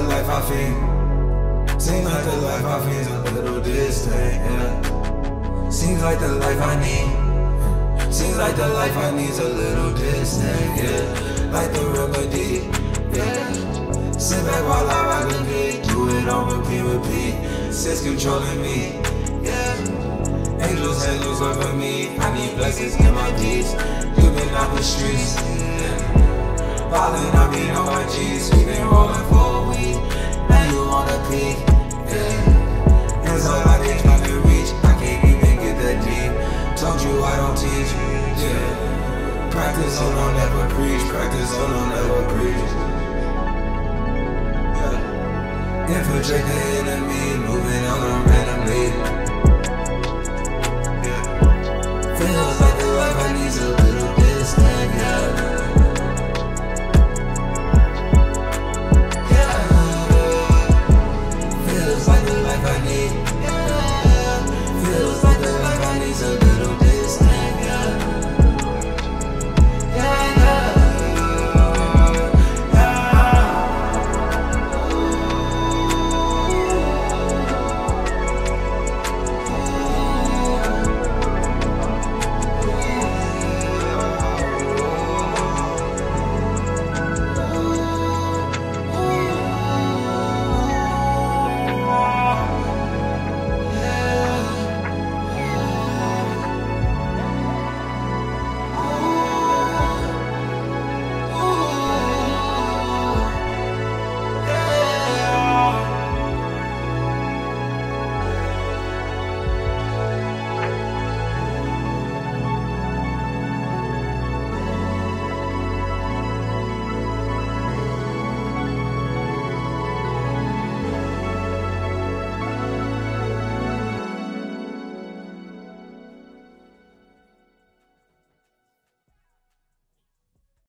the life I feed. Seems like the life I feed's a little distant, yeah. Seems like the life I need. Seems like the life I need's a little distant, yeah. Like the remedy, yeah. Sit back while I rock a beat. Do it on repeat. Sits controlling me, yeah. Angels, halos over me. I need blessings in my deeds. Living out the streets, yeah. Ballin', I mean on my G's. We been rollin' for a week. Now you wanna peek, yeah. Hands all I need, trying to reach. I can't even get that deep. Told you I don't teach, yeah. Practice or don't ever preach. Practice or don't ever preach, yeah. Infiltrate the enemy, moving on them randomly, yeah. Feels like the life I need to